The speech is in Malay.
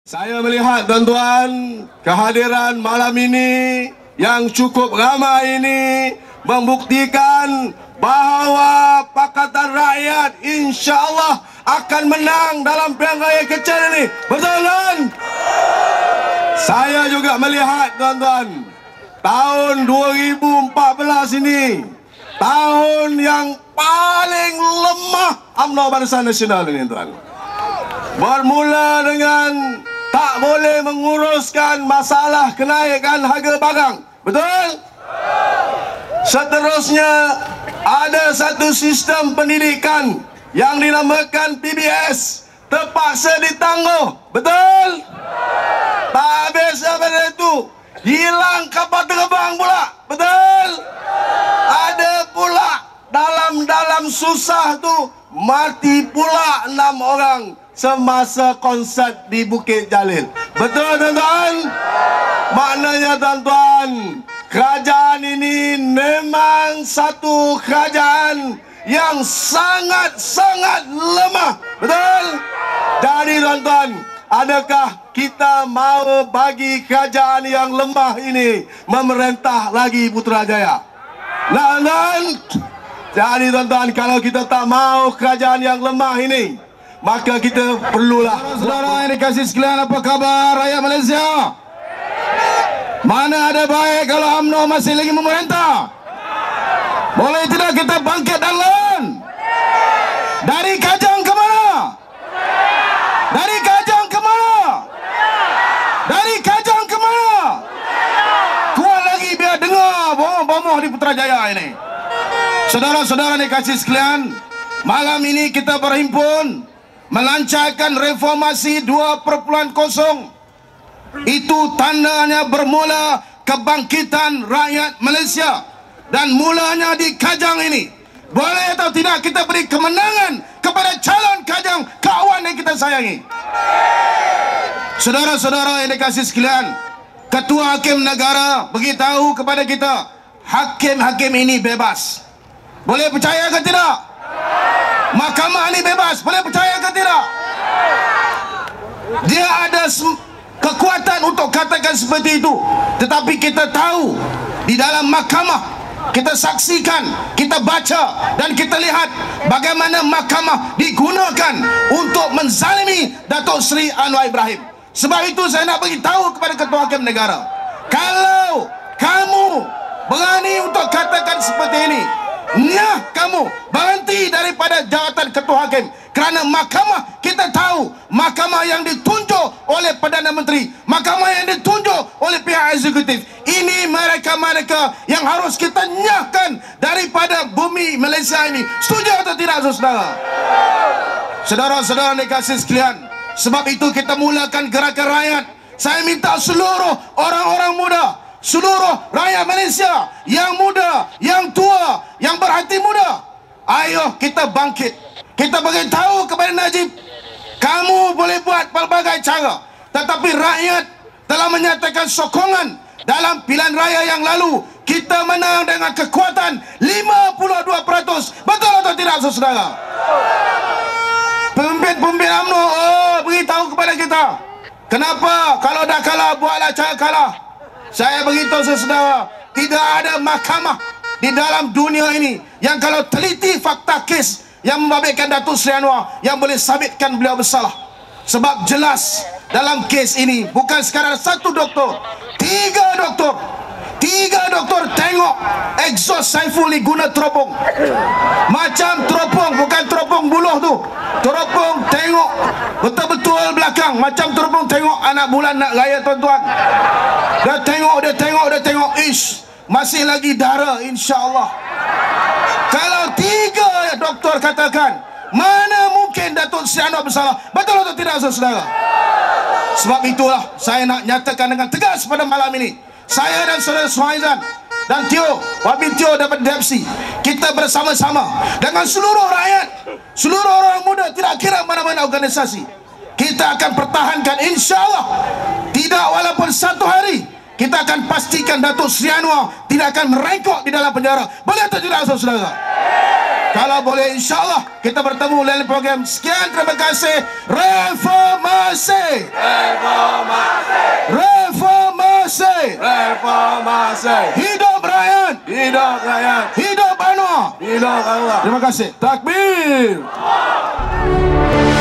Saya melihat tuan-tuan, kehadiran malam ini yang cukup ramai ini membuktikan bahawa Pakatan Rakyat insya-Allah akan menang dalam pilihan raya kecil ini. Betul kan? Saya juga melihat tuan-tuan, tahun 2014 ini tahun yang paling lemah UMNO Barisan Nasional ini tuan. Bermula dengan tak boleh menguruskan masalah kenaikan harga barang. Betul? Seterusnya ada satu sistem pendidikan yang dinamakan PBS terpaksa ditangguh. Betul? Tak habis daripada itu, hilang kapal terbang pula. Betul? Ada pula dalam susah tu mati pula 6 orang semasa konsert di Bukit Jalil. Betul tuan-tuan? Maknanya tuan-tuan, kerajaan ini memang satu kerajaan yang sangat-sangat lemah. Betul? Jadi tuan-tuan, adakah kita mahu bagi kerajaan yang lemah ini memerintah lagi Putrajaya? Tuan-tuan, jadi tuan-tuan, kalau kita tak mahu kerajaan yang lemah ini, maka kita perlulah. Saudara yang dikasih sekalian, apa kabar rakyat Malaysia? Mana ada baik kalau UMNO masih lagi memerintah? Boleh tidak kita bangkit dan lawan? Dari Kajang ke mana? Dari Kajang ke mana? Dari Kajang ke mana? Kuat lagi biar dengar bomoh-bomoh di Putrajaya ini. Saudara-saudara yang dikasih sekalian, malam ini kita berhimpun melancarkan reformasi 2.0. Itu tandanya bermula kebangkitan rakyat Malaysia, dan mulanya di Kajang ini. Boleh atau tidak kita beri kemenangan kepada calon Kajang, kawan yang kita sayangi. Saudara-saudara yang dikasih sekalian, Ketua Hakim Negara beritahu kepada kita, hakim-hakim ini bebas. Boleh percaya ke tidak? Mahkamah ini bebas. Boleh percaya ke tidak? Dia ada kekuatan untuk katakan seperti itu. Tetapi kita tahu, di dalam mahkamah kita saksikan, kita baca dan kita lihat bagaimana mahkamah digunakan untuk menzalimi Datuk Seri Anwar Ibrahim. Sebab itu saya nak bagi tahu kepada Ketua Hakim Negara, kalau kamu berani untuk katakan seperti ini, nah, kamu berhenti daripada jawatan Ketua Hakim. Kerana mahkamah, kita tahu mahkamah yang ditunjuk oleh Perdana Menteri, mahkamah yang ditunjuk oleh pihak eksekutif. Ini mereka-mereka yang harus kita nyahkan daripada bumi Malaysia ini. Setuju atau tidak, saudara? Saudara-saudara dikasih sekalian, sebab itu kita mulakan gerakan rakyat. Saya minta seluruh orang-orang muda, seluruh rakyat Malaysia yang muda, yang tua, yang berhati muda, ayo kita bangkit. Kita beritahu kepada Najib, kamu boleh buat pelbagai cara, tetapi rakyat telah menyatakan sokongan dalam pilihan raya yang lalu. Kita menang dengan kekuatan 52%. Betul atau tidak, saudara? Pemimpin-pemimpin UMNO beritahu kepada kita, kenapa kalau dah kalah, buatlah cara kalah. Saya beritahu saudara, tidak ada mahkamah di dalam dunia ini yang kalau teliti fakta kes yang membabitkan Datuk Seri Anwar yang boleh sabitkan beliau bersalah. Sebab jelas dalam kes ini bukan sekadar satu doktor, 3 doktor. 3 doktor tengok exhaust Saiful ni guna teropong. Macam teropong, bukan teropong buluh tu. Teropong tengok betul-betul belakang, macam teropong tengok anak bulan nak raya, tuan-tuan. Dia tengok, ish, masih lagi darah, insya-Allah. Kalau 3 doktor katakan, mana mungkin Datuk Seri Anwar bersalah? Betul atau tidak, saudara? Sebab itulah saya nak nyatakan dengan tegas pada malam ini, saya dan saudara Suhaizan dan Tio, Wabi Tio dapat Depsi, kita bersama-sama dengan seluruh rakyat, seluruh orang muda, tidak kira mana-mana organisasi, kita akan pertahankan, insya-Allah. Tidak walaupun 1 hari, kita akan pastikan Datuk Seri Anwar tidak akan merengkok di dalam penjara. Boleh atau tidak, saudara? Kalau boleh insya-Allah kita bertemu dalam program. Sekian, terima kasih. Reformasi. Reformasi. Reformasi. Hidup rakyat. Hidup rakyat. Hidup Anwar. Hidup Allah. Terima kasih. Takbir.